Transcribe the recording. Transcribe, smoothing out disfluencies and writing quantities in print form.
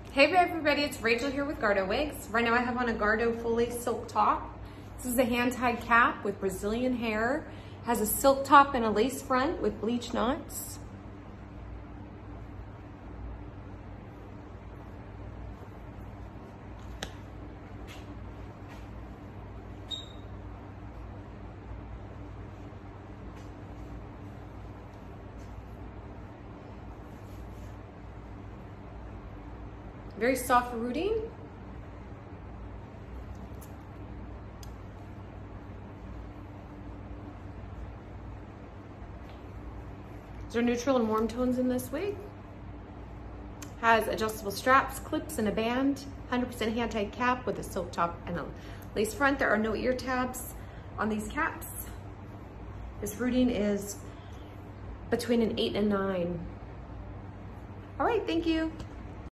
Hey everybody, it's Rachel here with Gardeaux Wigs. Right now I have on a Gardeaux full lace silk top. This is a hand-tied cap with Brazilian hair. Has a silk top and a lace front with bleach knots. Very soft rooting. There are neutral and warm tones in this wig. Has adjustable straps, clips, and a band. 100% hand-tied cap with a silk top and a lace front. There are no ear tabs on these caps. This rooting is between an 8 and 9. All right, thank you.